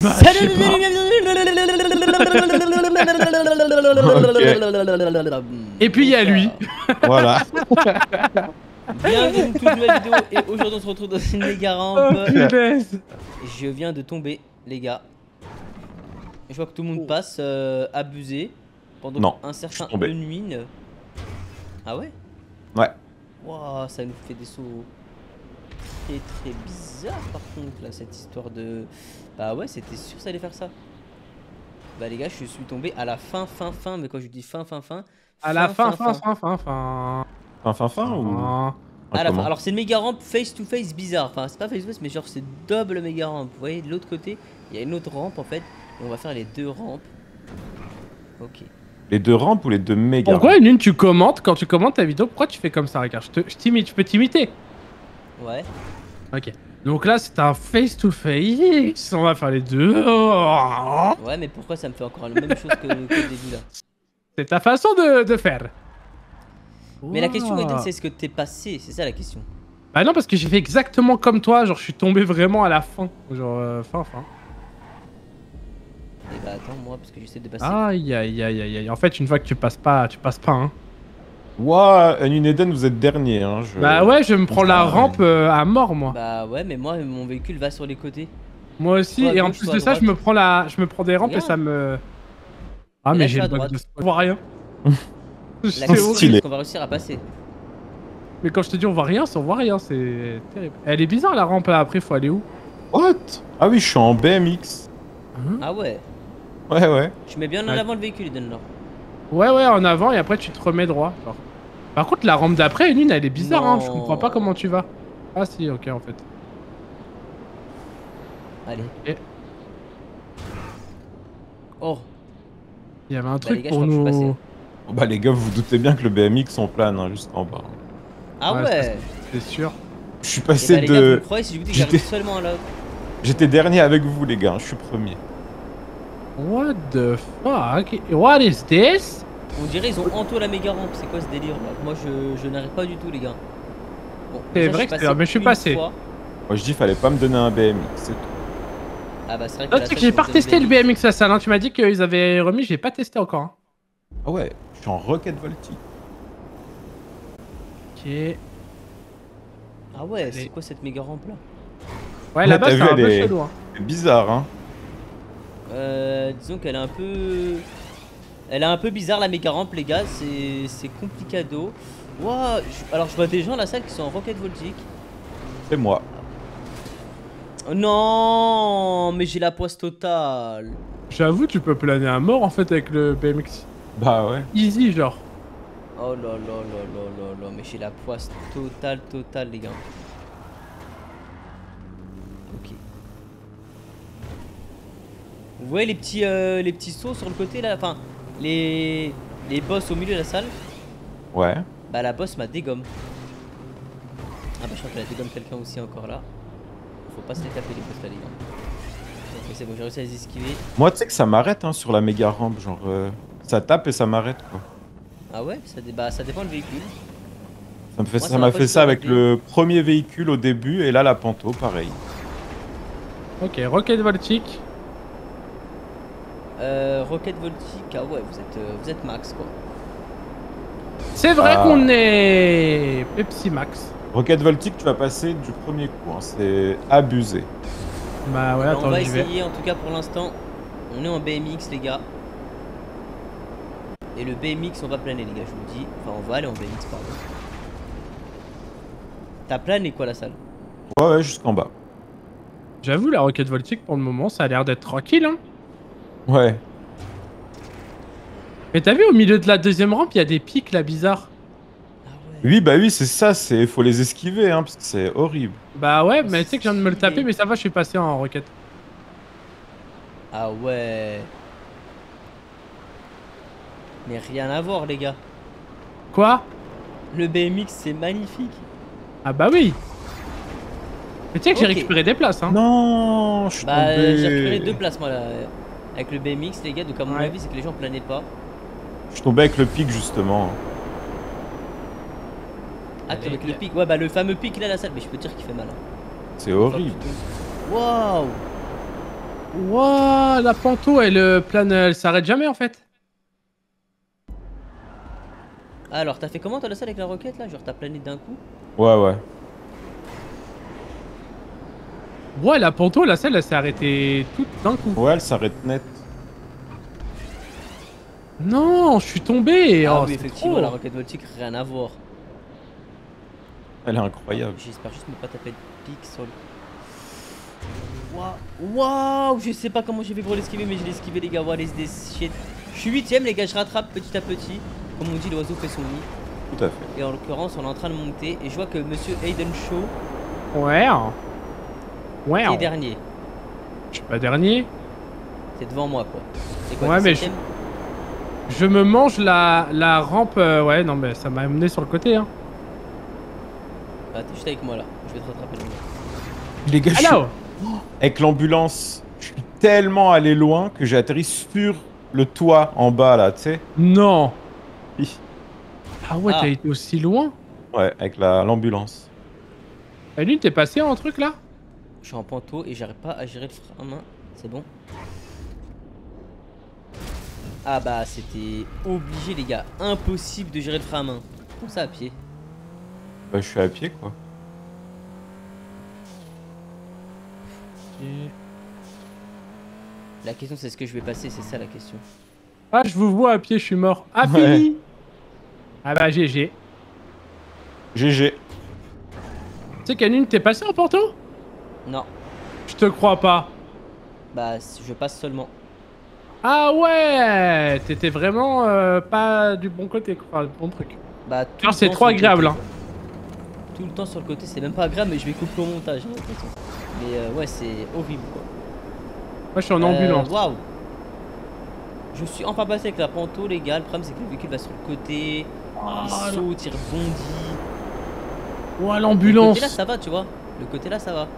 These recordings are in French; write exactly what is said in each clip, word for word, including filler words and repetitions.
Bah, je sais pas. Et puis il y a lui. Voilà. Bienvenue dans une toute nouvelle vidéo et aujourd'hui on se retrouve dans une méga rampe. Oh, punaise. Je viens de tomber les gars. Je vois que tout le monde passe euh, abusé pendant Non, un je suis certain tombé. Unwin. Ah ouais? Ouais. Waouh, ça nous fait des sauts très très bizarres par contre là cette histoire de... Bah ouais, c'était sûr ça allait faire ça. Bah les gars, je suis tombé à la fin fin fin, mais quand je dis fin fin fin... À la fin, fin, fin, fin, fin. Fin, fin, fin ou... Ah. À la fin. comment Alors c'est une méga rampe face to face bizarre. Enfin c'est pas face to face mais genre c'est double méga rampe. Vous voyez de l'autre côté il y a une autre rampe en fait. Et on va faire les deux rampes. Ok. Les deux rampes ou les deux méga Pourquoi rampes? une tu commentes, quand tu commentes ta vidéo, pourquoi tu fais comme ça, regarde, je te- je t'imite, je peux t'imiter. Ouais. Ok. Donc là c'est un face to face, on va faire les deux. Ouais mais pourquoi ça me fait encore la même chose que, que le début là? C'est ta façon de, de faire. Mais la question Wow. Eden c'est est-ce que t'es passé? C'est ça la question. Bah non parce que j'ai fait exactement comme toi, genre je suis tombé vraiment à la fin. Genre euh, fin fin. Et bah attends moi parce que j'essaie de passer. Aïe aïe aïe aïe aïe. En fait une fois que tu passes pas, tu passes pas hein. Ouah, Unwin Eden, vous êtes dernier. Hein, je... Bah ouais je me prends la Ah, rampe euh, à mort moi. Bah ouais mais moi mon véhicule va sur les côtés. Moi aussi Soit à et en gauche, plus soit de à ça je droite. me prends la, je me prends des rampes et Regarde. ça me... Ah Et mais là, j'ai je le suis à bug droite. de... On voit rien. La C'est question horrible. stylé. c'est qu'on va réussir à passer. Mais quand je te dis on voit rien, c'est on voit rien, c'est terrible. Elle est bizarre la rampe là, après faut aller où? What? Ah oui, je suis en B M X. Ah ouais. Ouais, ouais. Tu mets bien en Ouais. avant le véhicule Eden là. Ouais ouais en avant et après tu te remets droit. Genre. Par contre la rampe d'après, une elle est bizarre hein, je Non. comprends pas comment tu vas. Ah si ok en fait. Allez. Et Oh. il y avait un Bah, truc les gars, pour je crois que je suis nous... passé. Bon, bah les gars, vous vous doutez bien que le B M X on plane hein, jusqu'en bas. Ah Ouais, ouais, ça, C'est sûr. Je suis Et bah, passé les gars, vous me de... croyez si je vous dis que J'étais- j'arrive seulement là. J'étais dernier avec vous les gars, je suis premier. What the fuck? What is this? On dirait ils ont entouré la méga rampe, c'est quoi ce délire là? Moi je, je n'arrive pas du tout les gars. Bon, C'est déjà, vrai suis que c'est- passé mais je suis une passé. fois. Moi je dis fallait pas me donner un B M X, c'est tout. Ah bah c'est vrai que Ah, la tu sais que salle, j'ai pas c'est testé le B M X. B M X la salle, hein. Tu m'as dit qu'ils avaient remis, j'ai pas testé encore. Hein. Ah ouais, je suis en Rocket Voltic. Ok. Ah ouais, Allez. c'est quoi cette méga rampe là? Ouais, Ouais, là-bas t'as c'est vu, un elle peu est- chelou. Hein. C'est bizarre hein. Euh, disons qu'elle est un peu... Elle est un peu bizarre la méga rampe les gars, c'est c'est complicado. Waouh, je- alors je vois des gens à la salle qui sont en Rocket Voltic. C'est moi. Oh non, mais j'ai la poisse totale. J'avoue, tu peux planer à mort en fait avec le B M X. Bah ouais. Easy, genre. Oh là là là là là là, mais j'ai la poisse totale totale les gars. Ok. Vous voyez les petits euh, les petits sauts sur le côté là, enfin les les boss au milieu de la salle. Ouais. Bah la boss m'a dégomme. Ah bah je crois qu'elle a dégomme quelqu'un aussi encore là. Faut pas se les taper les boss là les gars. Ok c'est bon, j'ai réussi à les esquiver. Moi tu sais que ça m'arrête hein, sur la méga rampe, genre euh, ça tape et ça m'arrête quoi. Ah ouais, ça, dé- bah, ça dépend du véhicule. Ça me fait Moi, ça ça m'a m'a pas fait du ça tout avec arrêté. le premier véhicule au début et là la Panto pareil. Ok, Rocket Voltic. Euh, Rocket Voltic, ah ouais, vous êtes, euh, vous êtes max quoi. C'est vrai Ah. qu'on est Pepsi Max. Rocket Voltic tu vas passer du premier coup, hein, c'est abusé. Bah ouais, Alors, attends, on va j'y vais. essayer, en tout cas pour l'instant, on est en B M X les gars. Et le B M X on va planer les gars, je vous le dis. Enfin on va aller en B M X pardon. T'as plané quoi la salle? Ouais ouais jusqu'en bas. J'avoue, la Rocket Voltic pour le moment, ça a l'air d'être tranquille. Hein. Ouais. Mais t'as vu au milieu de la deuxième rampe, il y a des pics là bizarres. Ah ouais. Oui bah oui c'est ça, c'est faut les esquiver hein, parce que c'est horrible. Bah ouais, mais tu sais que je viens de me le taper, Stylé. mais ça va, je suis passé en Rocket. Ah ouais. Mais rien à voir les gars. Quoi? Le B M X c'est magnifique. Ah bah oui. Mais tu sais que j'ai Ok. récupéré des places, hein. Non, je suis Bah tombé. j'ai récupéré deux places moi là. Avec le B M X les gars, donc à mon Ouais. avis c'est que les gens planaient pas. Je suis tombé avec le pic justement. Ah Allez, avec le bien. pic, ouais bah le fameux pic là la salle, mais je peux te dire qu'il fait mal. Hein. C'est horrible. Waouh. Wouah, la panto, elle euh, plane, elle s'arrête jamais en fait. Alors, t'as fait comment toi la salle avec la roquette là? Genre, t'as plané d'un coup? Ouais, ouais. Ouais, la panto, la selle, elle s'est arrêtée toute d'un coup. Ouais, elle s'arrête net. Non, je suis tombé. Ah Oh, oui, c'est effectivement, trop. la roquette voltique, rien à voir. Elle est incroyable. J'espère juste ne pas taper de pique sur le. Waouh, waouh, je sais pas comment j'ai fait pour l'esquiver, mais je l'ai esquivé, les gars. What is this shit? Je suis huitième, les gars, je rattrape petit à petit. Comme on dit, l'oiseau fait son nid. Tout à fait. Et en l'occurrence, on est en train de monter. Et je vois que monsieur Hayden Shaw Ouais. Ouais. est dernier. Je suis pas dernier. C'est devant moi, quoi. C'est quoi, Ouais, t'es mais je, septième? je me mange la, la rampe. euh, ouais, non, mais ça m'a amené sur le côté. Hein. Bah, t'es juste avec moi là. Je vais te rattraper. Les gars, je suis- Alors, avec l'ambulance, je suis tellement allé loin que j'ai atterri sur le toit en bas là, tu sais. non. Hi. Ah ouais, Ah. t'as été aussi loin. Ouais, avec la- l'ambulance. Et lui, t'es passé en truc là? Je suis en panto et j'arrive pas à gérer le frein à main. C'est bon? Ah bah c'était obligé les gars. Impossible de gérer le frein à main. Comme ça à pied. Bah, je suis à pied quoi. La question c'est est-ce que je vais passer, c'est ça la question. Ah, je vous vois à pied, je suis mort. Ah, Ouais. fini. Ah bah, G G. G G. Tu sais, Canune, t'es passé en panto? Non, Je te crois pas. bah je passe seulement. Ah ouais, t'étais vraiment euh, pas du bon côté, quoi, du bon truc. Bah tout Alors le c'est temps trop sur le agréable, côté, hein. quoi. Tout le temps sur le côté, c'est même pas agréable mais je vais couper au montage, j'ai l'impression. Mais euh, ouais c'est horrible quoi. Moi, je suis en Euh, ambulance. Waouh. Je suis enfin passé avec la panto les gars, le problème c'est que le véhicule va sur le côté, il là. saute, il rebondit. Ouah, Le l'ambulance. côté là ça va tu vois, le côté là ça va.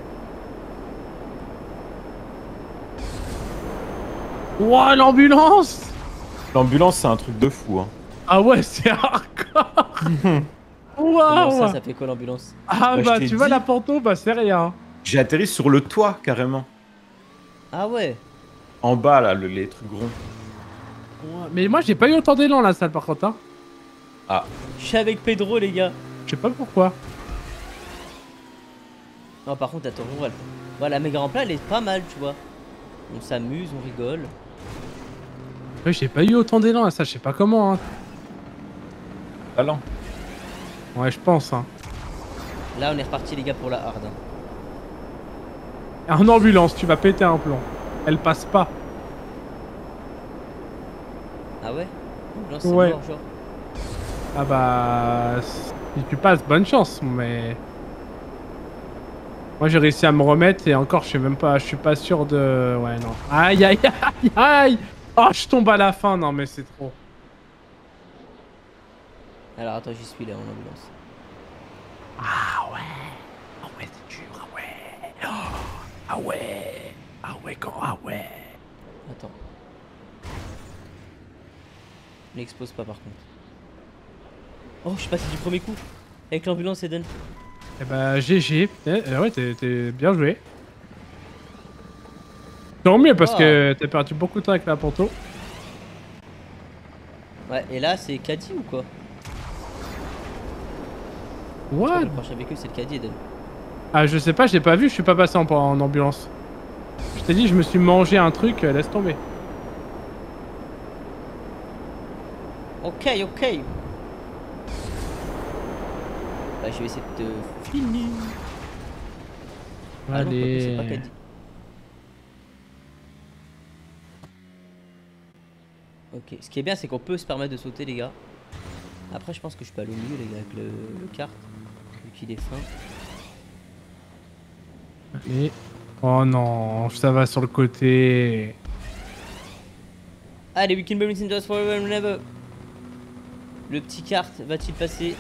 Ouah, l'ambulance. L'ambulance, c'est un truc de fou, hein. Ah ouais, c'est hardcore. Comment Waouh. ça, ça fait quoi l'ambulance? Ah Bah, je bah, t'ai tu vois dit. la panto, bah c'est rien. J'ai atterri sur le toit carrément. Ah ouais. En bas là, le- les trucs ronds. Ouah, mais moi, j'ai pas eu autant d'élan la salle par contre, hein. Ah, Je suis avec Pedro les gars. Je sais pas pourquoi. Non par contre attends, rural. Voilà, la méga rempla elle est pas mal tu vois. On s'amuse, on rigole. Ouais, j'ai pas eu autant d'élan à ça, je sais pas comment, hein. talent. Ouais, je pense, hein. Là on est reparti les gars pour la hard. hein. En ambulance, tu vas péter un plomb. Elle passe pas. Ah ouais? Non c'est Ouais. mort genre. Ah bah... Si tu passes, bonne chance, mais... Moi j'ai réussi à me remettre et encore je suis même pas... Je suis pas sûr de... Ouais non. Aïe aïe aïe aïe. Oh je tombe à la fin, non mais c'est trop. Alors attends j'y suis là en ambulance. Ah ouais. Ah ouais c'est dur, ah ouais. Oh, ah ouais. Ah ouais quand... Ah ouais. Attends. N'expose pas par contre. Oh je suis passé du premier coup. Avec l'ambulance Eden. Eh bah G G. Eh, eh ouais t'es t'es bien joué. Tant mieux parce Oh. que t'as perdu beaucoup de temps avec la panto. Ouais et là c'est Caddy ou quoi? What? Le prochain avec eux c'est le Caddy Eden. Ah je sais pas, j'ai pas vu, je suis pas passé en, en ambulance. Je t'ai dit je me suis mangé un truc, euh, laisse tomber. Ok ok. Bah je vais essayer de te finir. Ah non, quoique, c'est pas Allez. Caddy. Ok, ce qui est bien c'est qu'on peut se permettre de sauter les gars. Après je pense que je peux aller au milieu les gars avec le, le kart. Vu qu'il est fin. Allez. Oh non, ça va sur le côté. Allez, we can be in just forever and never. Le petit kart va-t-il passer?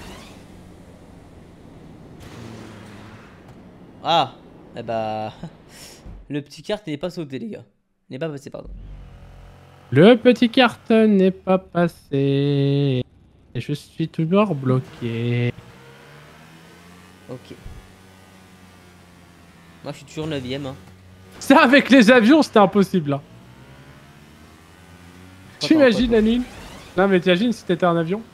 Ah, eh bah, le petit kart n'est pas sauté les gars. N'est pas passé pardon. Le petit carton n'est pas passé. Et je suis toujours bloqué. Ok. Moi je suis toujours neuvième hein. Ça, avec les avions, c'était impossible. Hein. T'imagines, Attends, Anine? Non, mais t'imagines si t'étais un avion?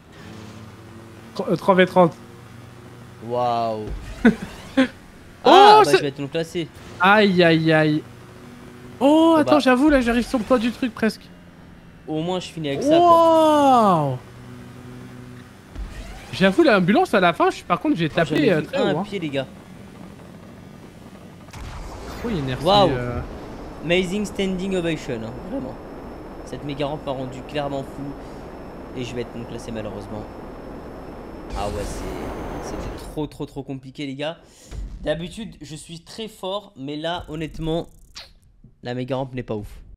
trois v trente. Waouh. Oh, Ah, bah c'est- je vais être non classé. Aïe, aïe, aïe. Oh, Oh, attends, bah. j'avoue, là, j'arrive sur le toit du truc presque. Au moins je finis avec ça quoi. Wow. J'avoue, l'ambulance à la fin, je suis par contre, j'ai Oh, j'en tapé ai euh, vu très un haut. à Hein. pied les gars. Oui, merci. Waouh. euh, Amazing standing ovation, hein, vraiment. Cette méga rampe m'a rendu clairement fou. Et je vais être non classé malheureusement. Ah ouais, c'est c'était trop trop trop compliqué les gars. D'habitude je suis très fort, mais là honnêtement la méga rampe n'est pas ouf.